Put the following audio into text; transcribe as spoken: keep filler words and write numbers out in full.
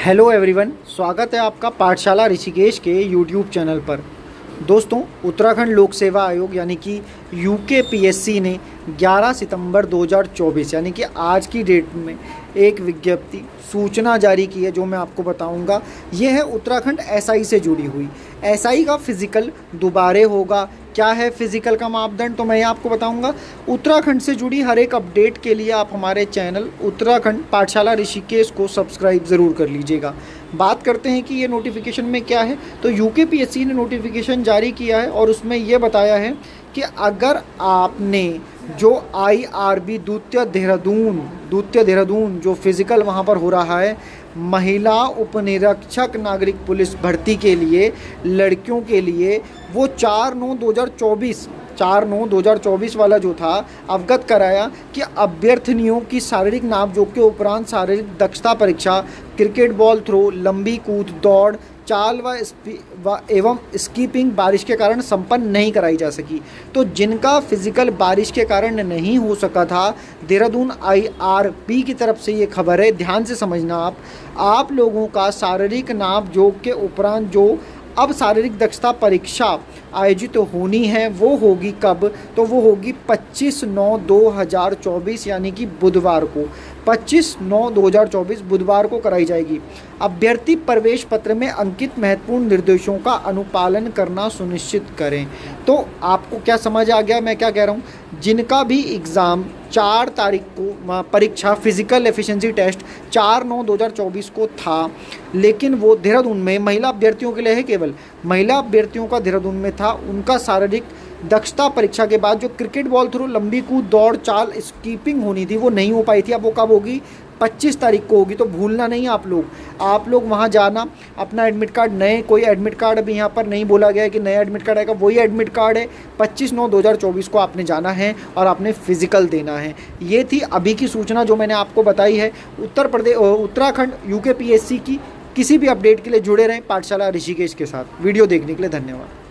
Hello everyone, स्वागत है आपका पाठशाला ऋषिकेश के यूट्यूब चैनल पर। दोस्तों, उत्तराखंड लोक सेवा आयोग यानी कि यूकेपीएससी ने ग्यारह सितंबर दो हज़ार चौबीस यानी कि आज की डेट में एक विज्ञप्ति सूचना जारी की है, जो मैं आपको बताऊंगा। ये है उत्तराखंड एसआई से जुड़ी हुई। एसआई का फिज़िकल दोबारे होगा। क्या है फिज़िकल का मापदंड, तो मैं आपको बताऊंगा। उत्तराखंड से जुड़ी हर एक अपडेट के लिए आप हमारे चैनल उत्तराखंड पाठशाला ऋषिकेश को सब्सक्राइब ज़रूर कर लीजिएगा। बात करते हैं कि ये नोटिफिकेशन में क्या है। तो यूकेपीएससी ने नोटिफिकेशन जारी किया है और उसमें ये बताया है कि अगर आपने जो आईआरबी द्वितीय देहरादून द्वितीय देहरादून जो फिज़िकल वहाँ पर हो रहा है, महिला उपनिरीक्षक नागरिक पुलिस भर्ती के लिए लड़कियों के लिए, वो चार नौ दो हज़ार चौबीस चार नौ दो हज़ार चौबीस वाला जो था, अवगत कराया कि अभ्यर्थिनियों की शारीरिक नापजोख के उपरांत शारीरिक दक्षता परीक्षा, क्रिकेट बॉल थ्रो, लंबी कूद, दौड़, चाल व, व एवं स्कीपिंग बारिश के कारण संपन्न नहीं कराई जा सकी। तो जिनका फिजिकल बारिश के कारण नहीं हो सका था, देहरादून आईआरबी की तरफ से ये खबर है, ध्यान से समझना आप आप लोगों का शारीरिक नापजोख के उपरांत जो अब शारीरिक दक्षता परीक्षा आयोजित तो होनी है, वो होगी कब, तो वो होगी पच्चीस नौ दो हज़ार चौबीस यानी कि बुधवार को। पच्चीस नौ दो हज़ार चौबीस बुधवार को कराई जाएगी। अभ्यर्थी प्रवेश पत्र में अंकित महत्वपूर्ण निर्देशों का अनुपालन करना सुनिश्चित करें। तो आपको क्या समझ आ गया मैं क्या कह रहा हूँ। जिनका भी एग्ज़ाम चार तारीख को परीक्षा फिजिकल एफिशिएंसी टेस्ट चार नौ दो हज़ार चौबीस को था, लेकिन वो देहरादून में महिला अभ्यर्थियों के लिए है, केवल महिला अभ्यर्थियों का देहरादून में था। उनका शारीरिक दक्षता परीक्षा के बाद जो क्रिकेट बॉल थ्रो, लंबी कूद, दौड़, चाल, स्कीपिंग होनी थी, वो नहीं हो पाई थी। अब वो कब होगी? पच्चीस तारीख को होगी। तो भूलना नहीं आप लोग आप लोग वहाँ जाना, अपना एडमिट कार्ड, नए कोई एडमिट कार्ड अभी यहाँ पर नहीं बोला गया है कि नया एडमिट कार्ड आएगा, वही एडमिट कार्ड है। पच्चीस नौ दो हज़ार चौबीस को आपने जाना है और आपने फिजिकल देना है। ये थी अभी की सूचना जो मैंने आपको बताई है। उत्तर प्रदेश उत्तराखंड यूकेपीएससी की किसी भी अपडेट के लिए जुड़े रहें पाठशाला ऋषिकेश के साथ। वीडियो देखने के लिए धन्यवाद।